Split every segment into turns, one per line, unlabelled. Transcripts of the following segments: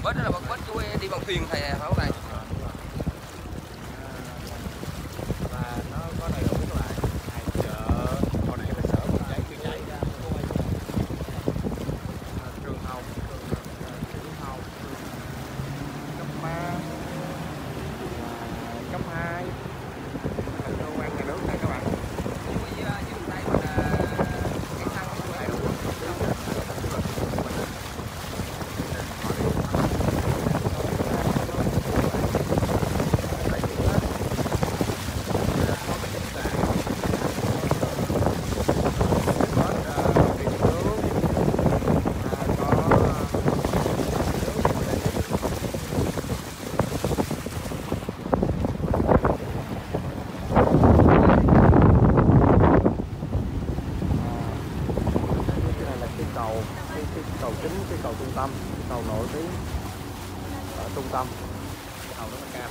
Bến đó là bến chú đi bằng thuyền thầy phải không này?
Và nó có đầy đủ các bạn, hàng chợ, hồi nãy là sở phòng cháy chữa cháy ra, trường học, tiểu học, cấp 3, cấp 2, cơ quan nhà nước này các bạn. Cầu chính, cái cầu trung tâm, cầu nổi tiếng ở trung tâm, cầu rất là cao.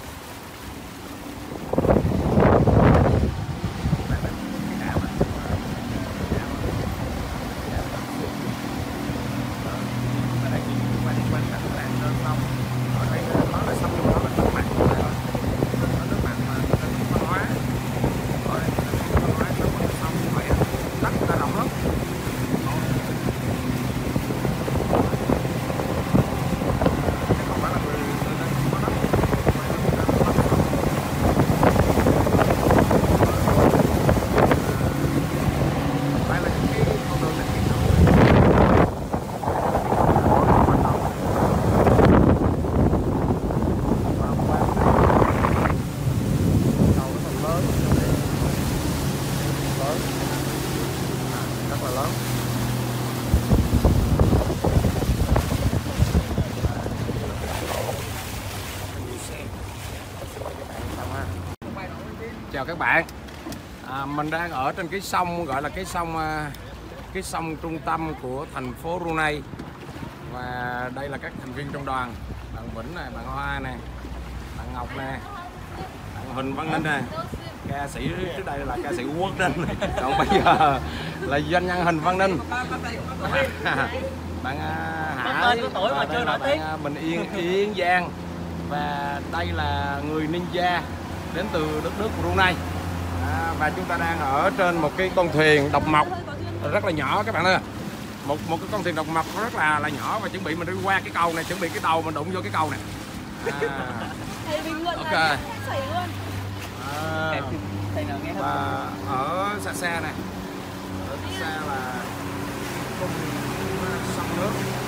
Rất là lớn. Chào các bạn, mình đang ở trên cái sông gọi là cái sông trung tâm của thành phố Brunei. Và đây là các thành viên trong đoàn, bạn Vĩnh này, bạn Hoa này, bạn Ngọc nè, bạn Huỳnh Văn Ninh nè, ca sĩ trước đây là ca sĩ Quốc Ninh, còn bây giờ là doanh nhân Huỳnh Văn Ninh. Bạn Hải, đây là bạn Bình Yên Giang, và đây là người ninja đến từ đất nước Brunei. Và chúng ta đang ở trên một cái con thuyền độc mộc rất là nhỏ các bạn ơi. Một cái con thuyền độc mộc rất là nhỏ, và chuẩn bị mình đi qua cái cầu này, chuẩn bị cái đầu mình đụng vô cái cầu này. Ok. Và ở xa xa này, ở xa là con sông nước,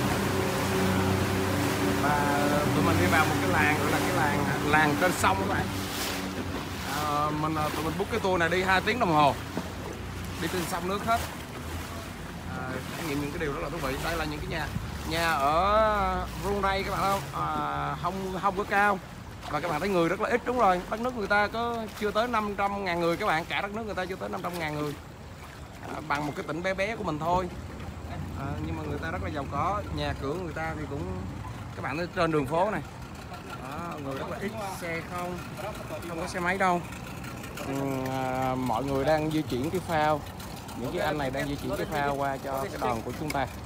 và tụi mình đi vào một cái làng gọi là cái làng trên sông các bạn. Tụi mình book cái tour này đi 2 tiếng đồng hồ, đi trên sông nước hết, trải nghiệm những cái điều rất là thú vị. Đây là những cái nhà ở Brunei các bạn không có cao, và các bạn thấy người rất là ít. Đúng rồi, đất nước người ta có chưa tới 500.000 người các bạn, cả đất nước người ta chưa tới 500.000 người, bằng một cái tỉnh bé bé của mình thôi. Nhưng mà người ta rất là giàu có, nhà cửa người ta thì cũng, các bạn thấy trên đường phố này, người rất là ít, xe không có xe máy đâu. Mọi người đang di chuyển cái phao, những cái anh này đang di chuyển cái phao qua cho cái đoàn của chúng ta.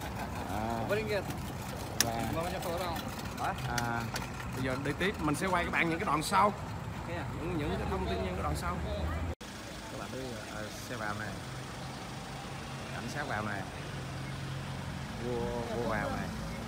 Bây giờ đi tiếp, mình sẽ quay các bạn những cái đoạn sau, những cái thông tin những cái đoạn sau. Các bạn thấy xe vào này, cảnh sát vào này, vua vào này,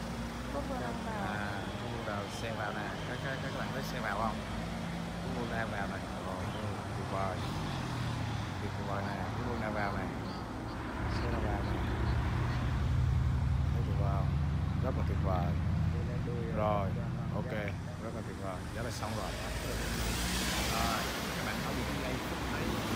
xe vào nè, các bạn thấy xe vào không? Vua đang vào này, tuyệt vời nè, vua đang vào này, xe đang vào này, thấy tuyệt vời không? Rất là tuyệt vời. Rồi, ok, rất là tuyệt vời, đó là xong rồi. Các bạn thấy những giây phút này